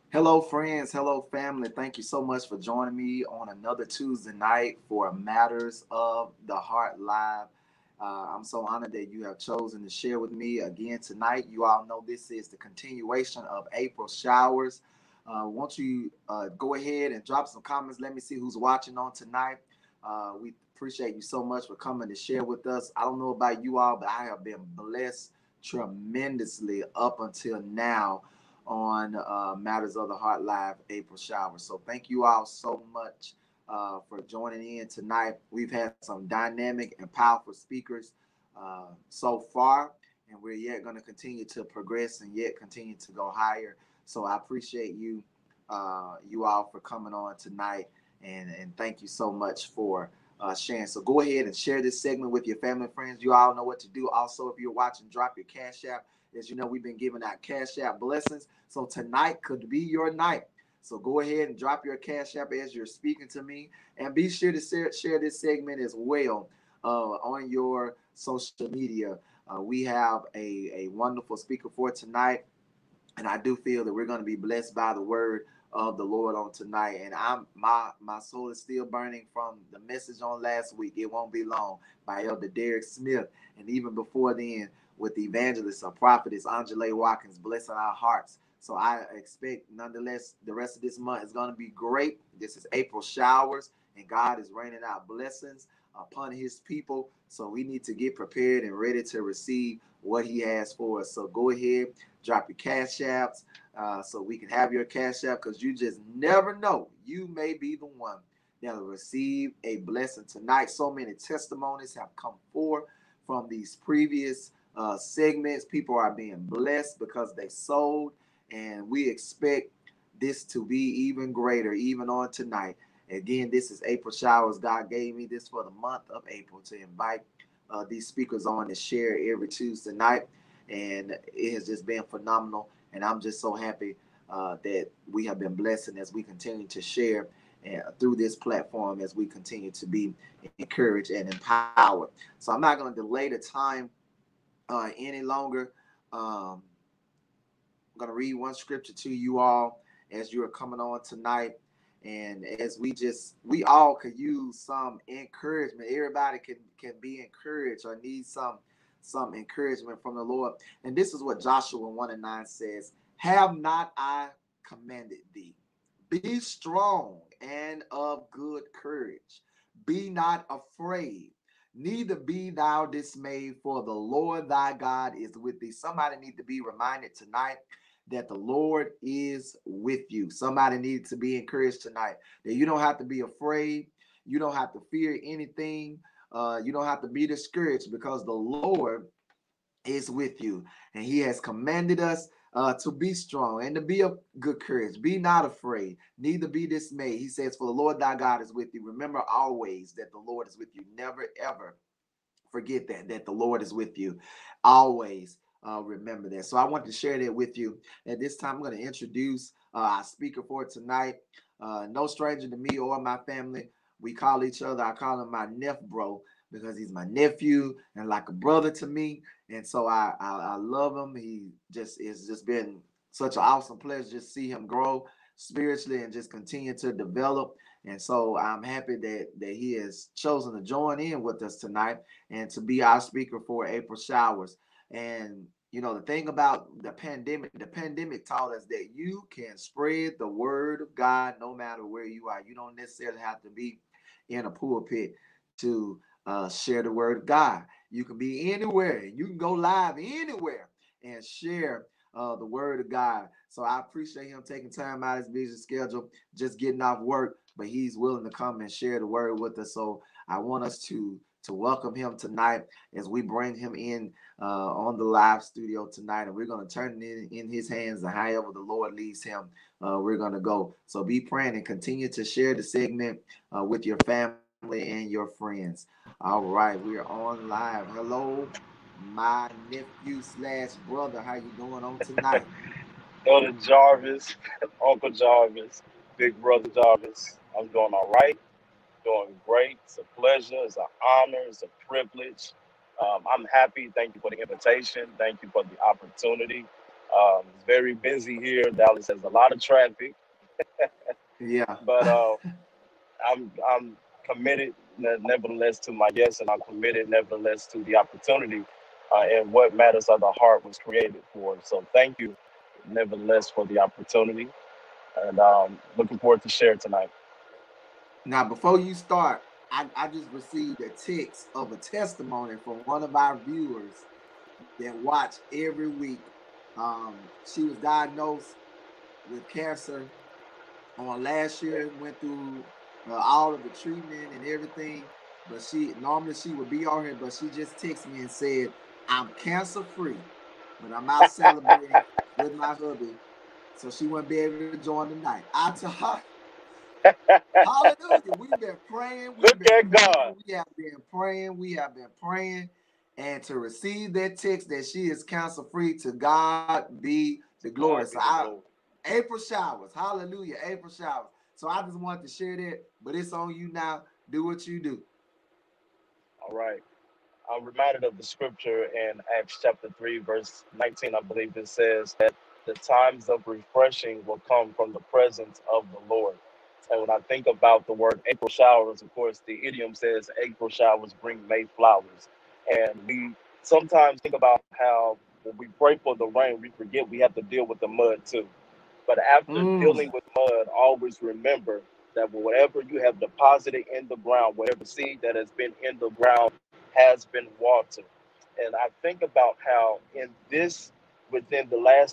Hello, friends. Hello, family. Thank you so much for joining me on another Tuesday night for Matters of the Heart Live. I'm so honored that you have chosen to share with me again tonight. You all know this is the continuation of April showers. Won't you go ahead and drop some comments? Let me see who's watching on tonight. We appreciate you so much for coming to share with us. I don't know about you all, but I have been blessed tremendously up until now on Matters of the Heart Live April Shower. So thank you all so much for joining in tonight. We've had some dynamic and powerful speakers so far, and we're yet going to continue to progress and yet continue to go higher. So I appreciate you all for coming on tonight, and thank you so much for sharing. So go ahead and share this segment with your family and friends. You all know what to do. Also, if you're watching, drop your cash app. As you know, we've been giving out cash app blessings. So tonight could be your night. So go ahead and drop your cash app as you're speaking to me. And be sure to share this segment as well on your social media. We have a wonderful speaker for tonight. And I do feel that we're going to be blessed by the word of the Lord on tonight. And my soul is still burning from the message on last week. It won't be long by Elder Derek Smith. And even before then, with the evangelist or prophetess Angela Watkins, blessing our hearts. So I expect, nonetheless, the rest of this month is going to be great. This is April showers, and God is raining out blessings upon his people. So we need to get prepared and ready to receive what he has for us. So go ahead, drop your cash apps so we can have your cash app, because you just never know. You may be the one that will receive a blessing tonight. So many testimonies have come forth from these previous segments. People are being blessed because they sold, and we expect this to be even greater, even on tonight. Again, this is April Showers. God gave me this for the month of April to invite these speakers on to share every Tuesday night. And it has just been phenomenal. And I'm just so happy that we have been blessed, and as we continue to share through this platform, as we continue to be encouraged and empowered. So I'm not going to delay the time any longer. I'm going to read one scripture to you all as you are coming on tonight. And as we all could use some encouragement. Everybody can be encouraged or need some encouragement from the Lord. And this is what Joshua 1:9 says: Have not I commanded thee? Be strong and of good courage. Be not afraid, neither be thou dismayed, for the Lord thy God is with thee. Somebody need to be reminded tonight that the Lord is with you. Somebody needs to be encouraged tonight that you don't have to be afraid. You don't have to fear anything. You don't have to be discouraged, because the Lord is with you, and he has commanded us to be strong and to be of good courage. Be not afraid, neither be dismayed. He says, for the Lord thy God is with you. Remember always that the Lord is with you. Never ever forget that the Lord is with you. Always remember that. So I want to share that with you. At this time, I'm going to introduce our speaker for tonight. No stranger to me or my family. We call each other, I call him my bro, because he's my nephew and like a brother to me. And so I love him. He just is just been such an awesome pleasure just see him grow spiritually and just continue to develop. And so I'm happy that he has chosen to join in with us tonight and to be our speaker for April showers. And you know, the thing about the pandemic taught us that you can spread the word of God no matter where you are. You don't necessarily have to be in a pulpit to share the word of God. You can be anywhere. You can go live anywhere and share the word of God. So I appreciate him taking time out of his busy schedule, just getting off work, but he's willing to come and share the word with us. So I want us to welcome him tonight as we bring him in on the live studio tonight, and we're going to turn it in his hands, and however the Lord leads him, we're going to go. So be praying and continue to share the segment with your family and your friends. All right, we are on live. Hello, my nephew slash brother. How you doing on tonight? Elder Jarvis, Uncle Jarvis, Big Brother Jarvis. I'm doing all right, doing great. It's a pleasure, it's an honor, it's a privilege. I'm happy. Thank you for the invitation. Thank you for the opportunity. It's very busy here. Dallas has a lot of traffic, Yeah. but I'm committed nevertheless to my yes, and I'm committed nevertheless to the opportunity. And what matters of the heart was created for. So thank you, nevertheless, for the opportunity, and looking forward to share tonight. Now, before you start, I just received a text of a testimony from one of our viewers that watch every week. She was diagnosed with cancer on last year, went through all of the treatment and everything. But she normally she would be on here, but she just texted me and said, "I'm cancer free, but I'm out celebrating with my hubby." So she wouldn't be able to join tonight. I to her, hallelujah. We've been praying. We've been Look at praying. God. We have been praying. We have been praying. And to receive that text that she is cancer free, to God be the glory. So God be the I glory. April showers. Hallelujah. April showers. So I just wanted to share that, but it's on you now. Do what you do. All right. I'm reminded of the scripture in Acts chapter 3, verse 19. I believe it says that the times of refreshing will come from the presence of the Lord. And when I think about the word April showers, of course, the idiom says April showers bring May flowers. And we sometimes think about how when we pray for the rain, we forget we have to deal with the mud too. But after Mm. dealing with mud, always remember that whatever you have deposited in the ground, whatever seed that has been in the ground has been watered. And I think about how in this, within the last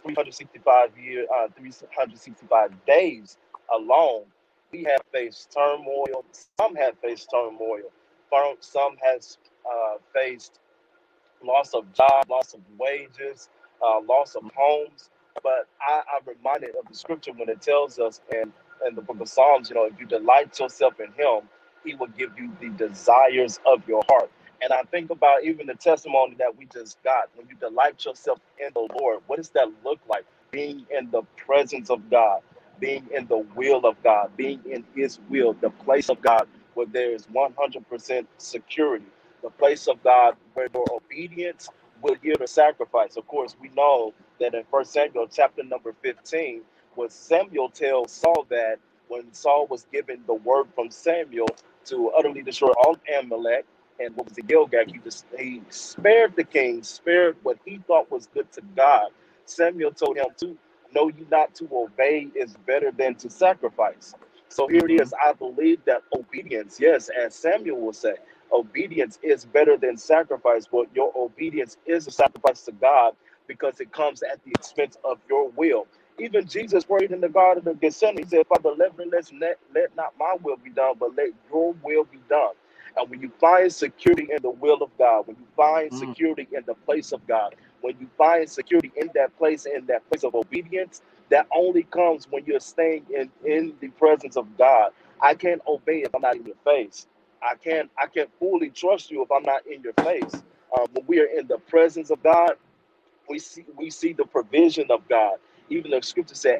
365 days alone, we have faced turmoil. Some have faced turmoil. Some has faced loss of job, loss of wages, loss of homes. But I'm reminded of the scripture when it tells us in the book of Psalms, if you delight yourself in him, he will give you the desires of your heart. And I think about even the testimony that we just got. When you delight yourself in the Lord, what does that look like? Being in the presence of God, being in the will of God, being in his will, the place of God where there is 100% security, the place of God where your obedience will yield a sacrifice. Of course, we know that in 1 Samuel chapter number 15, when Samuel tells Saul that when Saul was given the word from Samuel to utterly destroy all Amalek and what was the Gilgal, he spared the king, spared what he thought was good to God. Samuel told him to know you not to obey is better than to sacrifice. So here it Mm-hmm. is. I believe that obedience, yes, as Samuel will say, obedience is better than sacrifice, but your obedience is a sacrifice to God because it comes at the expense of your will. Even Jesus prayed in the Garden of Gethsemane. He said, Father, let not my will be done, but let your will be done. And when you find security in the will of God, when you find Mm. security in the place of God, when you find security in that place of obedience, that only comes when you're staying in the presence of God. I can't obey if I'm not in your face. I can't fully trust you if I'm not in your face. When we are in the presence of God, we see the provision of God. Even the scripture said,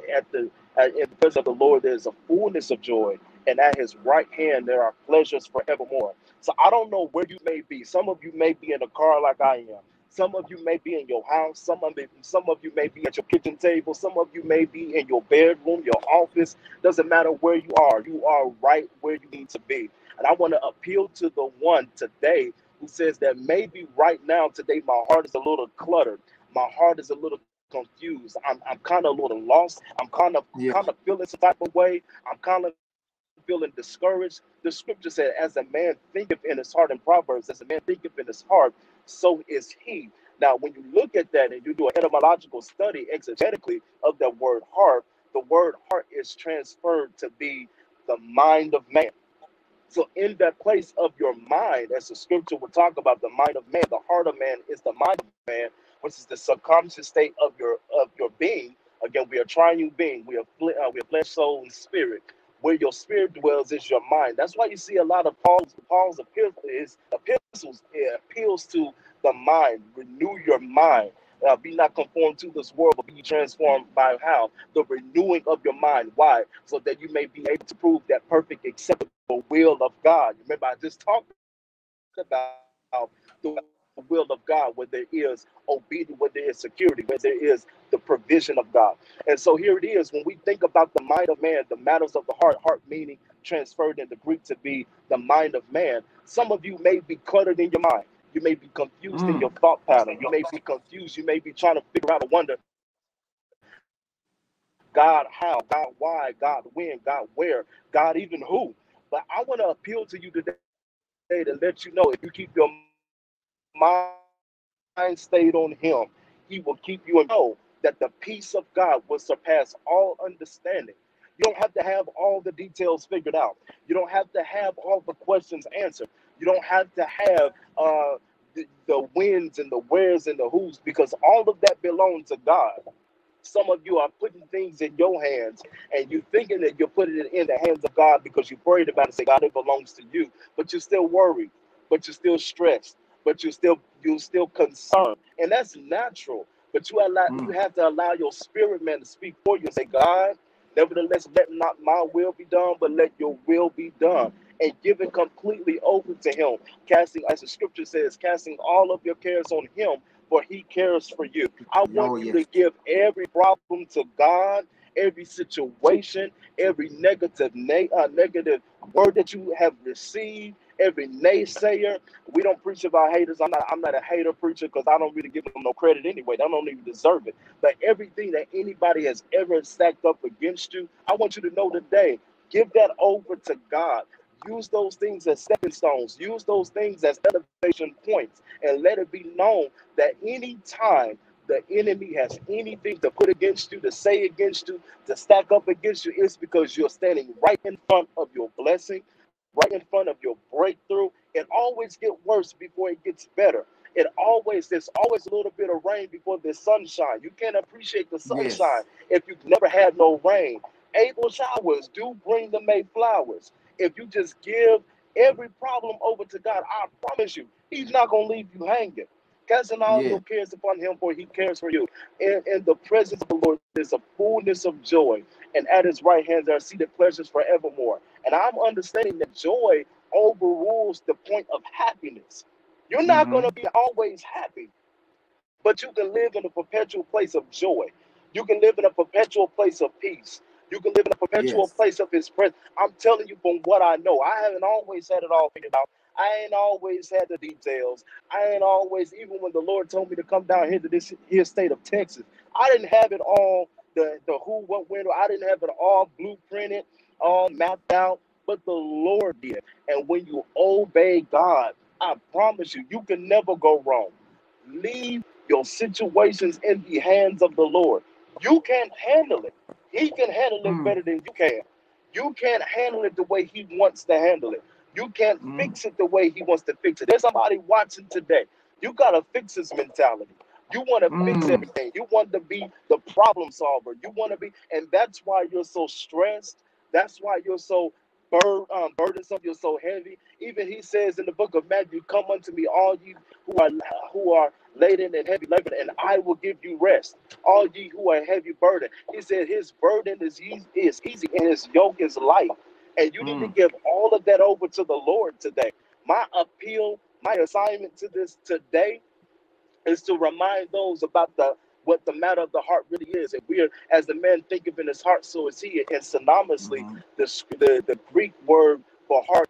in the presence of the Lord there is a fullness of joy, and at His right hand there are pleasures forevermore. So I don't know where you may be. Some of you may be in a car like I am. Some of you may be in your house. Some of you may be at your kitchen table. Some of you may be in your bedroom, your office. Doesn't matter where you are. You are right where you need to be. And I want to appeal to the one today who says that maybe right now, today, my heart is a little cluttered. My heart is a little confused. I'm kind of a little lost. I'm Yeah. kind of feeling some type of way. I'm kind of feeling discouraged. The scripture said, as a man thinketh in his heart, in Proverbs, as a man thinketh in his heart, so is he. Now, when you look at that and you do an etymological study exegetically of the word heart is transferred to be the mind of man. So in that place of your mind, as the scripture will talk about the mind of man, the heart of man is the mind of man, which is the subconscious state of your being. Again, we are triune being. We are flesh, soul, and spirit. Where your spirit dwells is your mind. That's why you see a lot of Paul's epistles. It appeals to the mind. Renew your mind. Be not conformed to this world, but be transformed by how? The renewing of your mind. Why? So that you may be able to prove that perfect, acceptable will of God. Remember, I just talked about the will of God. will of God, where there is obedience, where there is security, where there is the provision of God. And so here it is, when we think about the mind of man, the matters of the heart meaning transferred in the Greek to be the mind of man. Some of you may be cluttered in your mind. You may be confused in your thought pattern. You may be confused. You may be trying to figure out or wonder, God, how? God, why? God, when? God, where? God, even who? But I want to appeal to you today to let you know, if you keep your mind stayed on him, he will keep you in know that the peace of God will surpass all understanding. You don't have to have all the details figured out. You don't have to have all the questions answered. You don't have to have the whens and the wheres and the who's, because all of that belongs to God. Some of you are putting things in your hands and you thinking that you're putting it in the hands of God because you're worried about it. Say, God, it belongs to you, but you're still worried, but you're still stressed, but you're still concerned, and that's natural. But you have to allow your spirit man to speak for you and say, God, nevertheless, let not my will be done, but let your will be done. And give it completely over to him. Casting, as the scripture says, casting all of your cares on him, for he cares for you. I Oh, want you to yes. give every problem to God, every situation, every negative word that you have received, every naysayer. We don't preach about haters. I'm not a hater preacher, because I don't really give them no credit anyway. They don't even deserve it. But everything that anybody has ever stacked up against you, I want you to know today, give that over to God. Use those things as stepping stones. Use those things as elevation points, and let it be known that any time the enemy has anything to put against you, to say against you, to stack up against you, it's because you're standing right in front of your blessing, right in front of your breakthrough. It always gets worse before it gets better. There's always a little bit of rain before there's sunshine. You can't appreciate the sunshine Yes. if you've never had no rain. April showers do bring the May flowers. If you just give every problem over to God, I promise you, he's not going to leave you hanging. Casting all Yeah. your cares upon him, for he cares for you. In the presence of the Lord, there's a fullness of joy, and at his right hand there are seated pleasures forevermore. And I'm understanding that joy overrules the point of happiness. You're not going to Mm-hmm. be always happy, but you can live in a perpetual place of joy. You can live in a perpetual place of peace. You can live in a perpetual Yes. place of his presence. I'm telling you from what I know. I haven't always had it all figured out. I ain't always had the details. I ain't always, even when the Lord told me to come down here to this here state of Texas, I didn't have it all, the who, what, when. I didn't have it all blueprinted, all mapped out, but the Lord did. And when you obey God, I promise you, you can never go wrong. Leave your situations in the hands of the Lord. You can't handle it. He can handle it Mm. better than you can. You can't handle it the way he wants to handle it. You can't Mm. fix it the way he wants to fix it. There's somebody watching today. You got a fixer's mentality. You want to fix Mm. everything. You want to be the problem solver. You want to be, and that's why you're so stressed. That's why you're so burdensome. You're so heavy. Even he says in the book of Matthew, "Come unto me, all you who are laden and heavy laden, and I will give you rest. All ye who are heavy burden." He said his burden is easy and his yoke is light. And you need to Mm. give all of that over to the Lord today. My appeal, my assignment to this today is to remind those about the what the matter of the heart really is. And we're, as the man thinketh in his heart, so is he. And synonymously, Mm-hmm. the Greek word for heart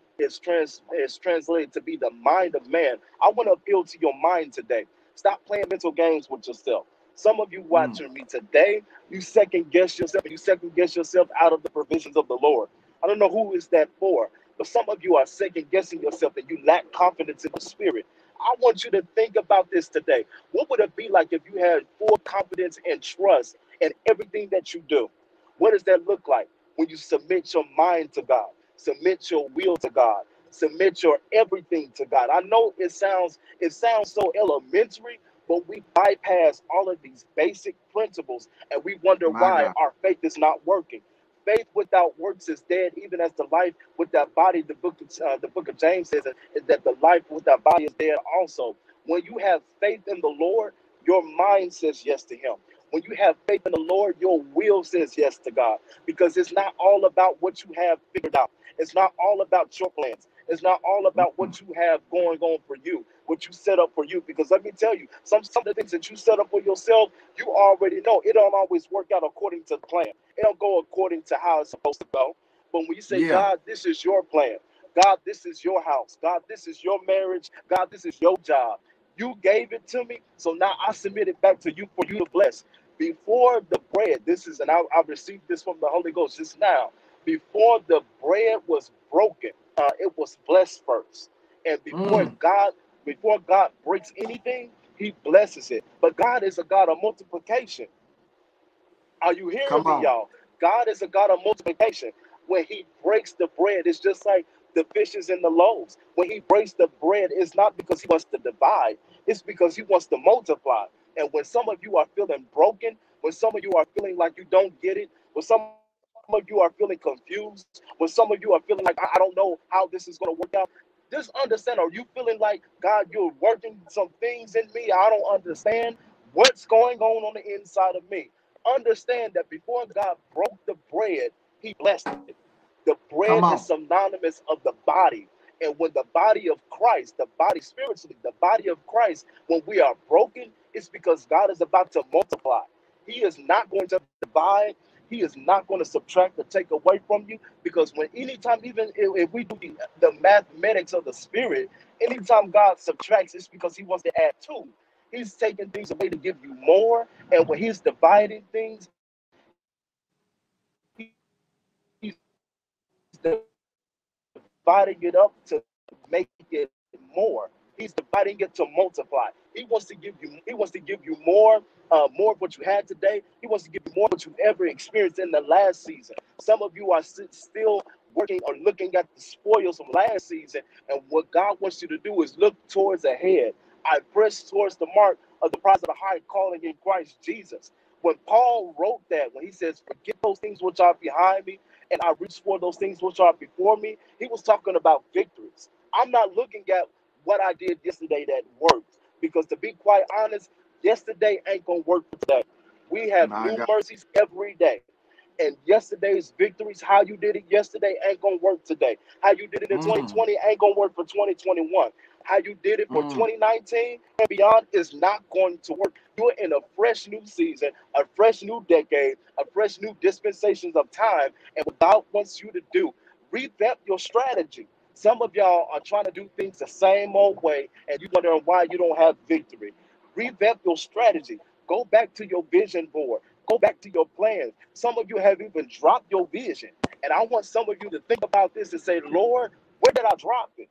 is translated to be the mind of man. I want to appeal to your mind today. Stop playing mental games with yourself. Some of you Mm. watching me today, you second guess yourself, and you second guess yourself out of the provisions of the Lord. I don't know who is that for, but some of you are second guessing yourself and you lack confidence in the spirit. I want you to think about this today. What would it be like if you had full confidence and trust in everything that you do? What does that look like when you submit your mind to God, submit your will to God, submit your everything to God? I know it sounds so elementary, but we bypass all of these basic principles and we wonder My why God. our faith is not working. Faith without works is dead, even as the life without body. The book of James says that the life without body is dead also. When you have faith in the Lord, your mind says yes to him. When you have faith in the Lord, your will says yes to God, because it's not all about what you have figured out. It's not all about your plans. It's not all about Mm. what you have going on for you, what you set up for you. Because let me tell you, some of the things that you set up for yourself, you already know it don't always work out according to the plan. It don't go according to how it's supposed to go. But when you say, Yeah. God, this is your plan. God, this is your house. God, this is your marriage. God, this is your job. You gave it to me, so now I submit it back to you for you to bless. Before the bread, this is, and I received this from the Holy Ghost just now. Before the bread was broken, it was blessed first. And Mm. before God breaks anything, He blesses it. But God is a God of multiplication. Are you Come hearing me, on. y'all? God is a God of multiplication. When He breaks the bread, it's just like the fishes and the loaves. When He breaks the bread, it's not because He wants to divide, it's because He wants to multiply. And when some of you are feeling broken, when some of you are feeling like you don't get it, when some of you are feeling confused, when some of you are feeling like, I don't know how this is going to work out, just understand, are you feeling like, God, you're working some things in me? I don't understand what's going on the inside of me. Understand that before God broke the bread, He blessed it. The Come bread is on. synonymous of the body. And when the body of Christ, the body spiritually, the body of Christ, when we are broken, it's because God is about to multiply. He is not going to divide. He is not going to subtract or take away from you, because when anytime, even if we do the mathematics of the spirit, anytime God subtracts, it's because He wants to add to. He's taking things away to give you more. And when He's dividing things, He's dividing it up to make it more. He's dividing it to multiply. He wants to give you more of what you had today. He wants to give you more of what you ever experienced in the last season. Some of you are still working or looking at the spoils from last season. And what God wants you to do is look towards ahead. I press towards the mark of the prize of the high calling in Christ Jesus. When Paul wrote that, when he says, forget those things which are behind me, and I reach for those things which are before me, he was talking about victories. I'm not looking at what I did yesterday that worked. Because to be quite honest, yesterday ain't gonna work for today. We have My new God. mercies every day. And yesterday's victories, how you did it yesterday ain't gonna work today. How you did it in Mm. 2020 ain't gonna work for 2021. How you did it for Mm. 2019 and beyond is not going to work. You're in a fresh new season, a fresh new decade, a fresh new dispensations of time. And what God wants you to do, revamp your strategy. Some of y'all are trying to do things the same old way, and you're wondering why you don't have victory. Revamp your strategy. Go back to your vision board. Go back to your plans. Some of you have even dropped your vision. And I want some of you to think about this and say, Lord, where did I drop it?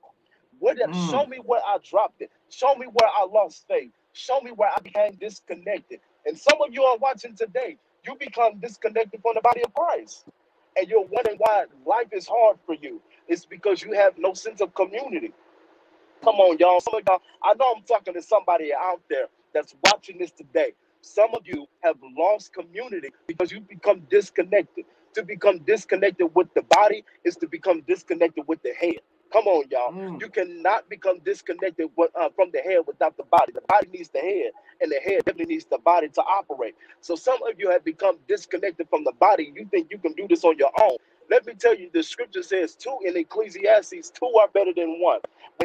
Show Mm. me where I dropped it. Show me where I lost faith. Show me where I became disconnected. And some of you are watching today. You become disconnected from the body of Christ. And you're wondering why life is hard for you. It's because you have no sense of community. Come on, y'all. Some of y'all, I know I'm talking to somebody out there that's watching this today. Some of you have lost community because you become disconnected. To become disconnected with the body is to become disconnected with the head. Come on, y'all. Mm. You cannot become disconnected from the head without the body. The body needs the head, and the head definitely needs the body to operate. So some of you have become disconnected from the body. You think you can do this on your own. Let me tell you, the scripture says two in Ecclesiastes, two are better than one.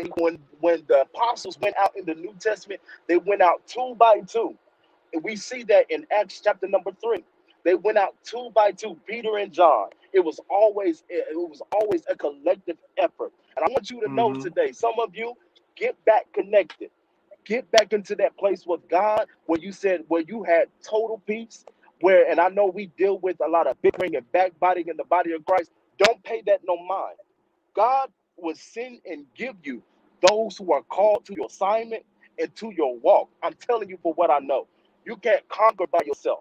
When the apostles went out in the New Testament, they went out two by two. And we see that in Acts chapter number 3. They went out two by two, Peter and John. It was always a collective effort. And I want you to know Mm-hmm. today, some of you get back connected. Get back into that place with God where you said where you had total peace. Where, and I know we deal with a lot of bickering and backbiting in the body of Christ. Don't pay that no mind. God will send and give you those who are called to your assignment and to your walk. I'm telling you for what I know. You can't conquer by yourself.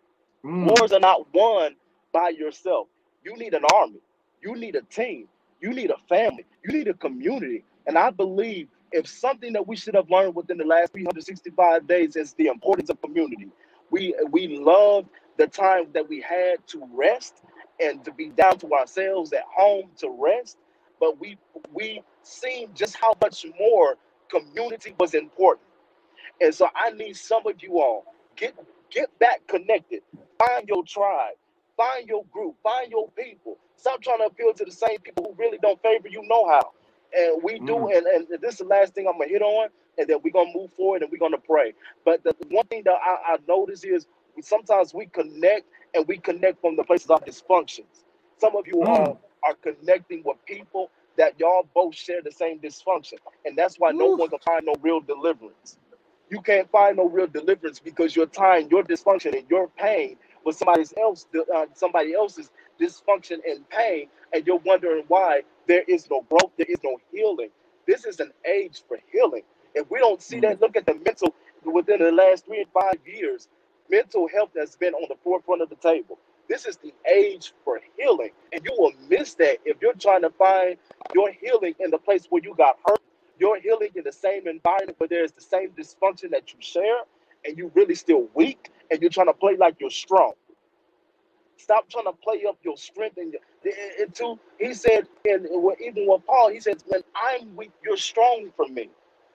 Mm. Wars are not won by yourself. You need an army. You need a team. You need a family. You need a community. And I believe if something that we should have learned within the last 365 days is the importance of community. We loved the time that we had to rest and to be down to ourselves at home to rest, but we seen just how much more community was important. And so I need some of you all get get back connected. Find your tribe. Find your group. Find your people. Stop trying to appeal to the same people who really don't favor you no how. And we do, Mm. and this is the last thing I'm gonna hit on, and then we're gonna move forward and we're gonna pray. But the one thing that I notice is sometimes we connect, and we connect from the places of dysfunctions. Some of you Mm. are connecting with people that y'all both share the same dysfunction, and that's why no Woo. one can find no real deliverance. You can't find no real deliverance because you're tying your dysfunction and your pain with somebody else's dysfunction and pain, and you're wondering why there is no growth, there is no healing. This is an age for healing. If we don't see Mm. that, look at the mental within the last 3 and 5 years. Mental health has been on the forefront of the table. This is the age for healing, and you will miss that if you're trying to find your healing in the place where you got hurt, your healing in the same environment where there's the same dysfunction that you share, and you really still weak, and you're trying to play like you're strong. Stop trying to play up your strength into. He said, and even with Paul, he says, "When I'm weak, you're strong for me."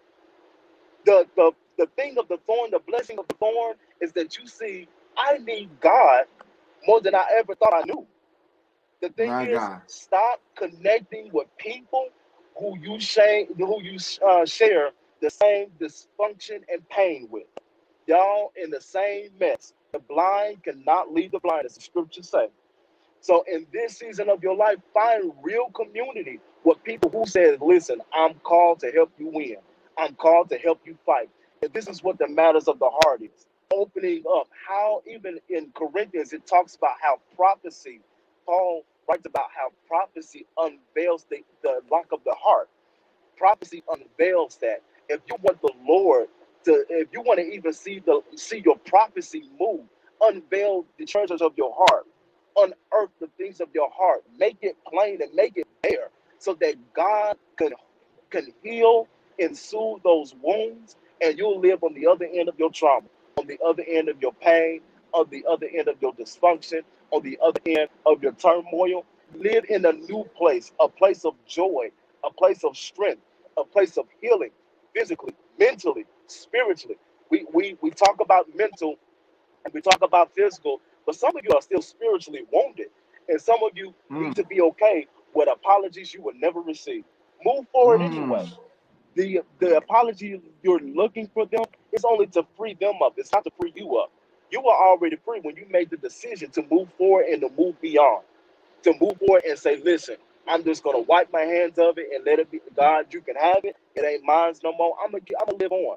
The thing of the thorn, the blessing of the thorn, is that you see, I need God more than I ever thought I knew. The thing My is, God. stop connecting with people who you share the same dysfunction and pain with. Y'all in the same mess. The blind cannot lead the blind, as the scriptures say. So in this season of your life, find real community with people who says, listen, I'm called to help you win. I'm called to help you fight. And this is what the matters of the heart is. Opening up. How even in Corinthians, it talks about how prophecy, Paul writes about how prophecy unveils the lock of the heart. Prophecy unveils that. If you want the Lord to, if you want to even see your prophecy move, unveil the treasures of your heart, unearth the things of your heart, make it plain and make it bare, so that God can heal and soothe those wounds, and you'll live on the other end of your trauma, on the other end of your pain, on the other end of your dysfunction, on the other end of your turmoil. Live in a new place, a place of joy, a place of strength, a place of healing, physically, mentally, spiritually. We talk about mental and we talk about physical, but some of you are still spiritually wounded, and some of you need Mm. to be okay with apologies you would never receive. Move forward anyway. Mm. The apology you're looking for them is only to free them up. It's not to free you up. You were already free when you made the decision to move forward and to move beyond, to move forward and say, listen, I'm just gonna wipe my hands of it and let it be. God, you can have it. It ain't mine no more. I'm gonna live on.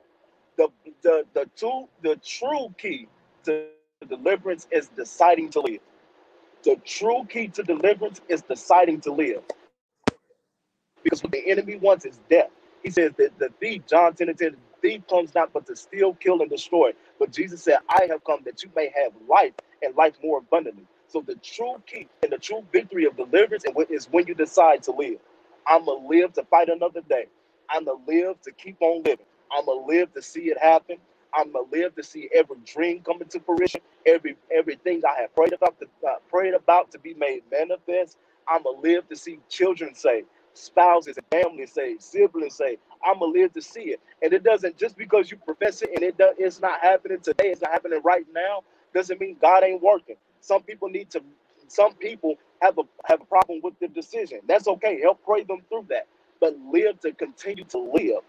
The true key to deliverance is deciding to live. The true key to deliverance is deciding to live. Because what the enemy wants is death. He says that the thief, John 10:10, the thief comes not but to steal, kill, and destroy. But Jesus said, I have come that you may have life and life more abundantly. So the true key and the true victory of deliverance is when you decide to live. I'm going to live to fight another day. I'm going to live to keep on living. I'm going to live to see it happen. I'm going to live to see every dream come into fruition, everything I have prayed about to be made manifest. I'm gonna live to see children saved, spouses and families saved, siblings saved. I'm gonna live to see it, and it doesn't just because you profess it and it's not happening today, it's not happening right now, doesn't mean God ain't working. Some people need to. Some people have a problem with the decision. That's okay. Help pray them through that, but live to continue to live,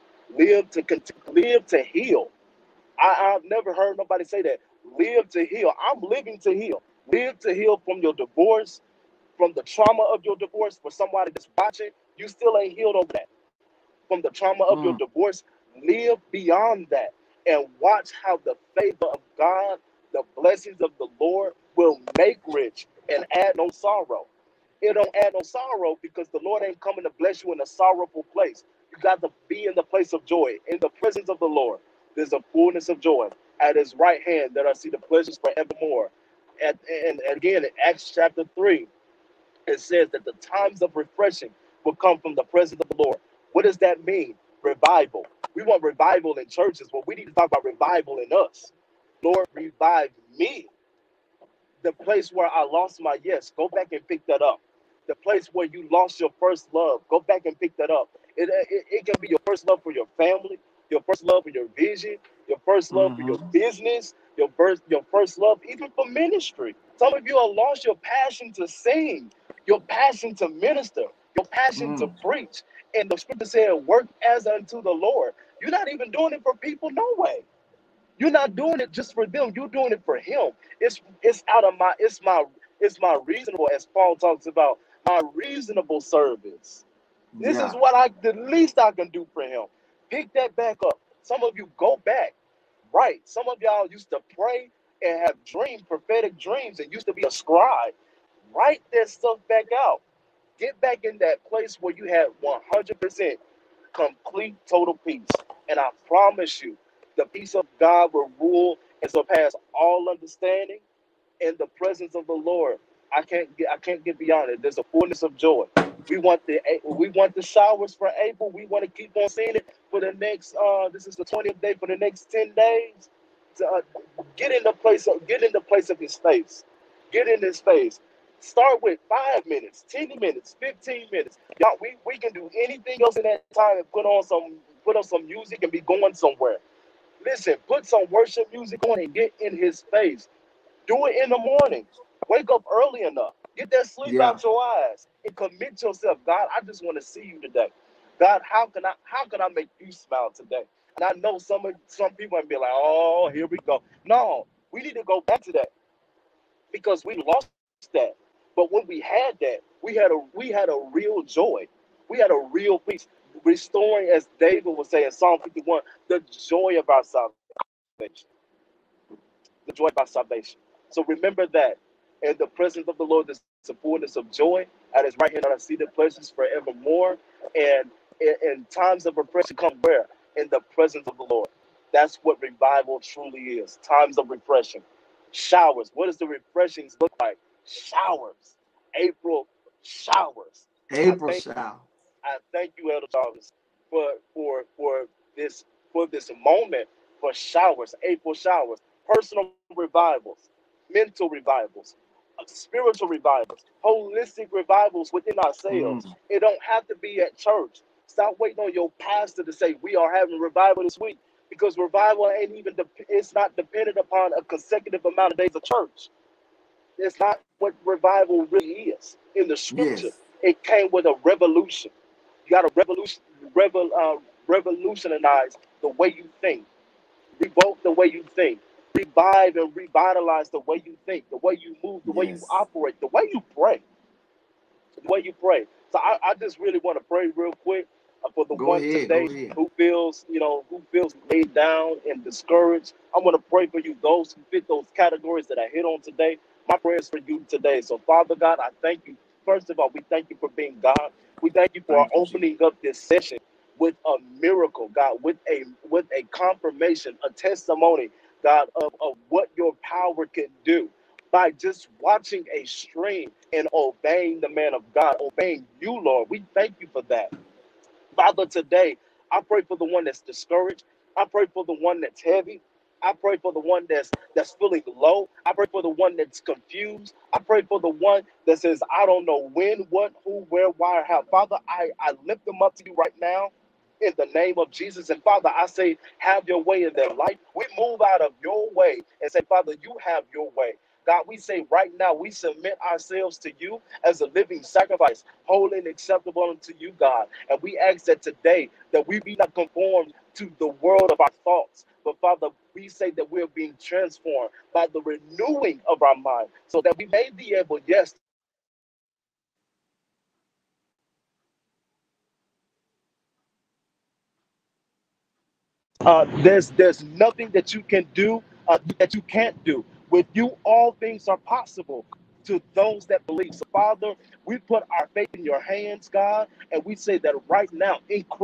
live to heal. I've never heard nobody say that. Live to heal. I'm living to heal. Live to heal from your divorce, from the trauma of your divorce. For somebody that's watching, you still ain't healed over that. From the trauma of your Mm. divorce, live beyond that and watch how the favor of God, the blessings of the Lord will make rich and add no sorrow. It don't add no sorrow because the Lord ain't coming to bless you in a sorrowful place. You got to be in the place of joy, in the presence of the Lord. There's a fullness of joy. At his right hand that I see the pleasures forevermore. And again, in Acts chapter 3, it says that the times of refreshing will come from the presence of the Lord. What does that mean? Revival. We want revival in churches, but we need to talk about revival in us. Lord, revive me. The place where I lost my yes, go back and pick that up. The place where you lost your first love, go back and pick that up. It can be your first love for your family, your first love for your vision, your first love for your Mm-hmm. business, your first love even for ministry. Some of you have lost your passion to sing, your passion to minister. your passion to Mm. preach. And the scripture said, work as unto the Lord. You're not even doing it for people, no way. You're not doing it just for them. You're doing it for him. It's out of my it's my reasonable, as Paul talks about, my reasonable service. This is Yeah. what I the least I can do for him. Pick that back up. Some of you go back. Right. Some of y'all used to pray and have dreams, prophetic dreams, and used to be a scribe. Write that stuff back out. Get back in that place where you had 100% complete total peace. And I promise you, the peace of God will rule and surpass all understanding in the presence of the Lord. I can't get beyond it. There's a fullness of joy. We want the showers for April. We want to keep on seeing it for the next this is the 20th day for the next 10 days. To, get in the place of his face. Get in his face. Start with 5 minutes, 10 minutes, 15 minutes. Y'all, we can do anything else in that time and put on some music and be going somewhere. Listen, put some worship music on and get in his face. Do it in the morning. Wake up early enough. Get that sleep Yeah. out your eyes and commit yourself. God, I just want to see you today. God, how can I make you smile today? And I know some people might be like, oh, here we go. No, we need to go back to that because we lost that. But when we had that, we had a real joy. We had a real peace. Restoring, as David was saying, Psalm 51, the joy of our salvation, the joy of our salvation. So remember that in the presence of the Lord, there's a fullness of joy. At his right hand are seated pleasures forevermore. And in times of refreshing come where? In the presence of the Lord. That's what revival truly is. Times of refreshing. Showers. What does the refreshings look like? Showers. April showers. I April thank shower. I thank you, Elder Jarvis, for this for this moment for showers, April showers, personal revivals, mental revivals, spiritual revivals, holistic revivals within ourselves. Mm. It don't have to be at church. Stop waiting on your pastor to say we are having revival this week because revival ain't even it's not dependent upon a consecutive amount of days of church. It's not what revival really is in the scripture. Yes. It came with a revolution. You got to revolutionize the way you think, revoke the way you think, revive and revitalize the way you think, the way you move, the way you Yes. operate, the way you pray, the way you pray. So I just really want to pray real quick for the Go one ahead. Go today ahead. who feels laid down and discouraged. I want to pray for you, those who fit those categories that I hit on today. My prayers for you today. So, Father God, I thank you. First of all, we thank you for being God. We thank you for Thank you, Jesus. opening up this session with a miracle, God, with a confirmation, a testimony, God, of what your power can do by just watching a stream and obeying the man of God, obeying you, Lord. We thank you for that. Father, today, I pray for the one that's discouraged. I pray for the one that's heavy. I pray for the one that's feeling low. I pray for the one that's confused. I pray for the one that says, I don't know when, what, who, where, why, or how. Father, I lift them up to you right now in the name of Jesus. And Father, I say, have your way in their life. We move out of your way and say, Father, you have your way. God, we say right now, we submit ourselves to you as a living sacrifice, holy and acceptable unto you, God. And we ask that today that we be not conformed to the world of our thoughts. But Father, we say that we're being transformed by the renewing of our mind so that we may be able, yes, to discern what is the will of God for our lives. Father, we thank you for being God. We thank you for being God. There's nothing that you can do that you can't do. With you, all things are possible to those that believe. So, Father, we put our faith in your hands, God, and we say that right now,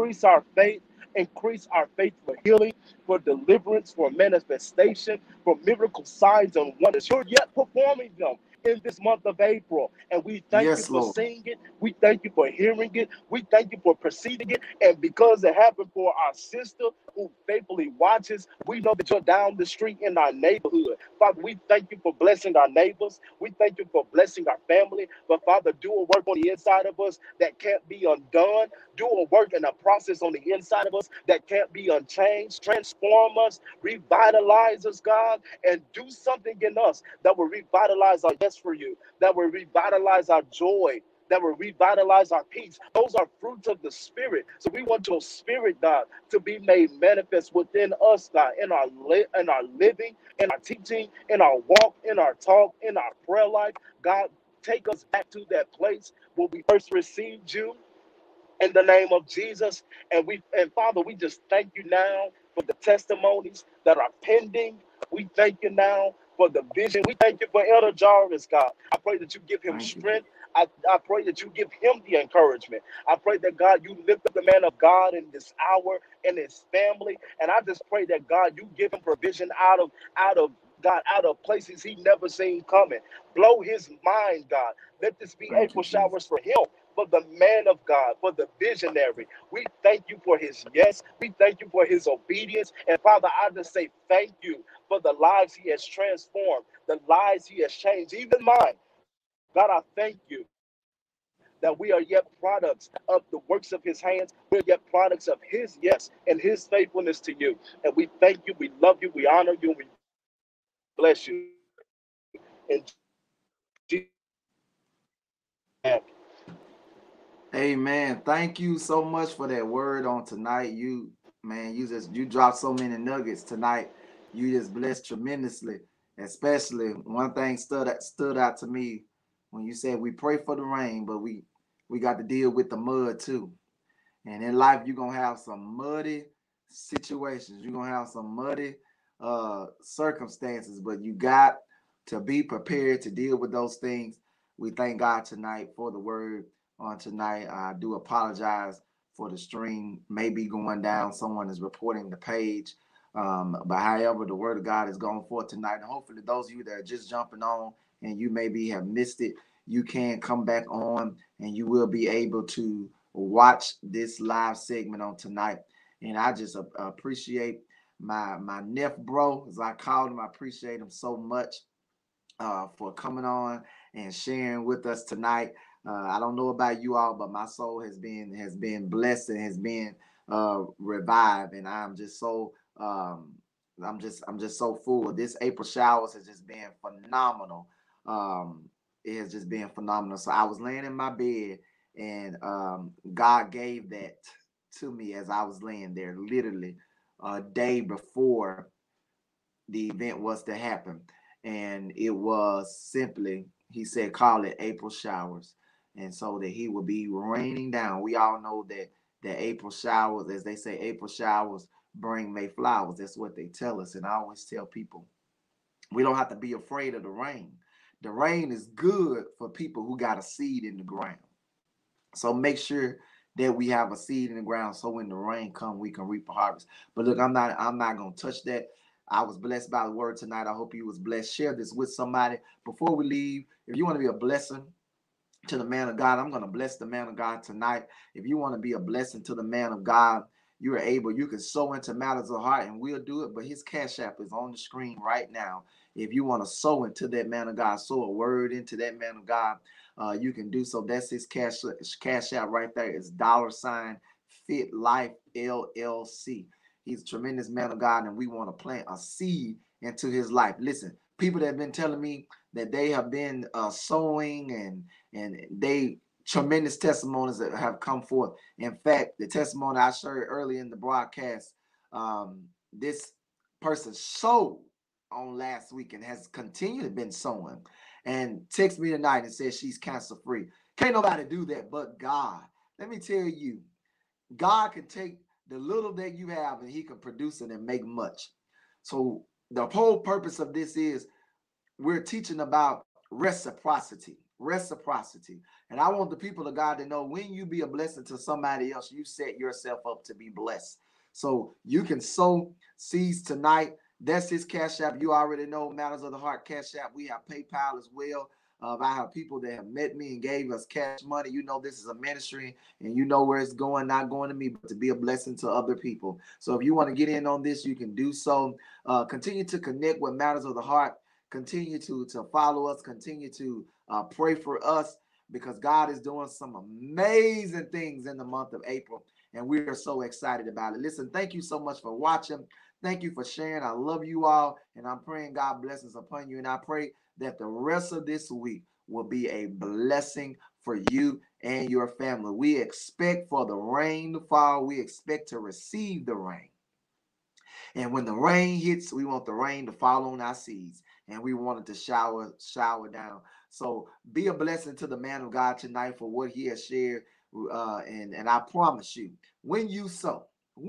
increase our faith for healing, for deliverance, for manifestation, for miracle signs and wonders. You're yet performing them in this month of April. And we thank you Yes, for Lord. seeing it. We thank you for hearing it. We thank you for perceiving it. And because it happened for our sister who faithfully watches, we know that you're down the street in our neighborhood. Father, we thank you for blessing our neighbors. We thank you for blessing our family. But Father, do a work on the inside of us that can't be undone. Do a work and a process on the inside of us that can't be unchanged. Transform us, revitalize us, God, and do something in us that will revitalize our yes for you, that will revitalize our joy that will revitalize our peace. Those are fruits of the Spirit. So we want your Spirit, God, to be made manifest within us, God, in our living, in our teaching, in our walk, in our talk, in our prayer life. God, take us back to that place where we first received you in the name of Jesus. And Father, we just thank you now for the testimonies that are pending. We thank you now for the vision. We thank you for Elder Jarvis, God. I pray that you give him Thank you. strength. I pray that you give him the encouragement. I pray that, God, you lift up the man of God in this hour and his family. And I just pray that, God, you give him provision out of places he never seen coming. Blow his mind, God. Let this be Thank you, April Jesus. showers for him, for the man of God, for the visionary. We thank you for his yes. We thank you for his obedience. And Father, I just say thank you for the lives he has transformed, the lives he has changed, even mine. God, I thank you that we are yet products of the works of his hands. We're yet products of his yes and his faithfulness to you. And we thank you, we love you, we honor you, we bless you. In Jesus' name. Amen. Thank you so much for that word on tonight. You, man, you dropped so many nuggets tonight. You just blessed tremendously. Especially one thing stood out to me when you said we pray for the rain, but we got to deal with the mud too. And in life, you're gonna have some muddy situations. You're gonna have some muddy circumstances, but you got to be prepared to deal with those things. We thank God tonight for the word on tonight. I do apologize for the stream maybe going down. Someone is reporting the page. But however, the word of God is going forth tonight. And hopefully those of you that are just jumping on and you maybe have missed it, you can come back on and you will be able to watch this live segment on tonight. And I just appreciate my neph bro, as I called him. I appreciate him so much for coming on and sharing with us tonight. I don't know about you all, but my soul has been blessed and has been revived, and I'm just so full. This April showers has just been phenomenal. It has just been phenomenal. So I was laying in my bed, and God gave that to me as I was laying there, literally a day before the event was to happen. And it was simply, he said, call it April showers. And so that he will be raining down. We all know that April showers, as they say, April showers bring May flowers. That's what they tell us. And I always tell people, we don't have to be afraid of the rain. The rain is good for people who got a seed in the ground. So make sure that we have a seed in the ground so when the rain comes, we can reap a harvest. But look, I'm not gonna touch that. I was blessed by the word tonight. I hope you was blessed. Share this with somebody. Before we leave, if you want to be a blessing to the man of God, I'm going to bless the man of God tonight. If you want to be a blessing to the man of God, you are able, you can sow into matters of heart and we'll do it. But his cash app is on the screen right now. If you want to sow into that man of God, sow a word into that man of God, you can do so. That's his cash app right there. It's $ Fit Life LLC. He's a tremendous man of God, and we want to plant a seed into his life. Listen, people that have been telling me that they have been sowing and they tremendous testimonies that have come forth. In fact, the testimony I shared early in the broadcast, this person sowed on last week and has continued been sowing and text me tonight and says she's cancer free. Can't nobody do that but God. Let me tell you, God can take the little that you have and he can produce it and make much. So the whole purpose of this is we're teaching about reciprocity. And I want the people of God to know when you be a blessing to somebody else, you set yourself up to be blessed. So you can sow seeds tonight. That's his cash app. You already know Matters of the Heart cash app. We have PayPal as well. I have people that have met me and gave us cash money. You know this is a ministry and you know where it's going, not going to me, but to be a blessing to other people. So if you want to get in on this, you can do so. Continue to connect with Matters of the Heart. Continue to follow us. Continue to pray for us because God is doing some amazing things in the month of April. And we are so excited about it. Listen, thank you so much for watching. Thank you for sharing. I love you all. And I'm praying God blessings upon you. And I pray that the rest of this week will be a blessing for you and your family. We expect for the rain to fall. We expect to receive the rain. And when the rain hits, we want the rain to fall on our seeds, and we want it to shower down. So be a blessing to the man of God tonight for what he has shared. And I promise you, when you sow,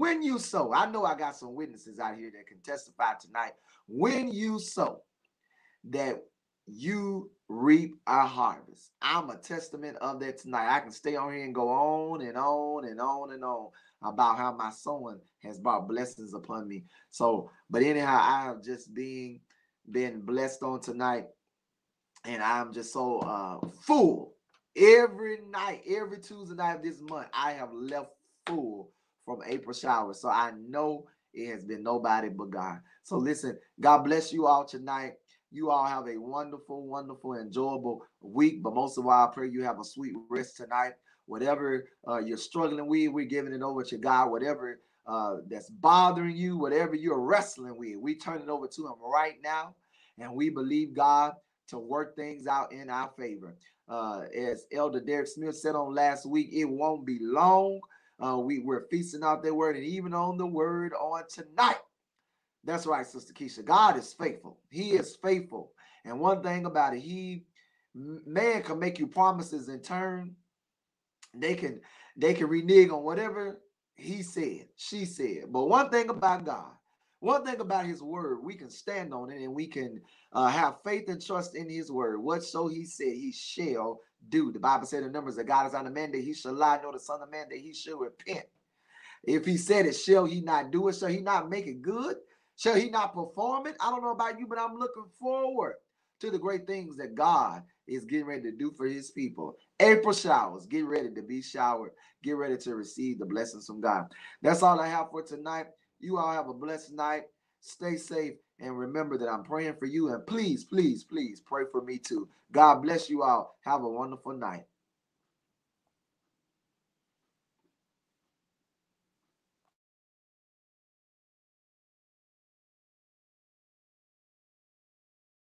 I know I got some witnesses out here that can testify tonight. When you sow, that you reap a harvest. I'm a testament of that tonight. I can stay on here and go on and on and on and on about how my sowing has brought blessings upon me. So, but anyhow, I have just been blessed on tonight, and I'm just so full. Every night, every Tuesday night of this month, I have left full from April showers. So I know it has been nobody but God. So listen, God bless you all tonight. You all have a wonderful, wonderful, enjoyable week. But most of all, I pray you have a sweet rest tonight. Whatever you're struggling with, we're giving it over to God. Whatever that's bothering you, whatever you're wrestling with, we turn it over to him right now. And we believe God to work things out in our favor. As Elder Derek Smith said on last week, it won't be long. We're feasting out that word, and even on the word on tonight. That's right, Sister Keisha. God is faithful. He is faithful. And one thing about it, man can make you promises in turn. They can renege on whatever he said, she said. But one thing about God, one thing about his word, we can stand on it, and we can have faith and trust in his word. Whatso he said, he shall do. The Bible said in Numbers that God is on the man that he shall lie, nor the son of man that he shall repent. If he said it, shall he not do it? Shall he not make it good? Shall he not perform it? I don't know about you, but I'm looking forward to the great things that God is getting ready to do for his people. April showers. Get ready to be showered. Get ready to receive the blessings from God. That's all I have for tonight. You all have a blessed night. Stay safe. And remember that I'm praying for you. And please, please, please pray for me too. God bless you all. Have a wonderful night.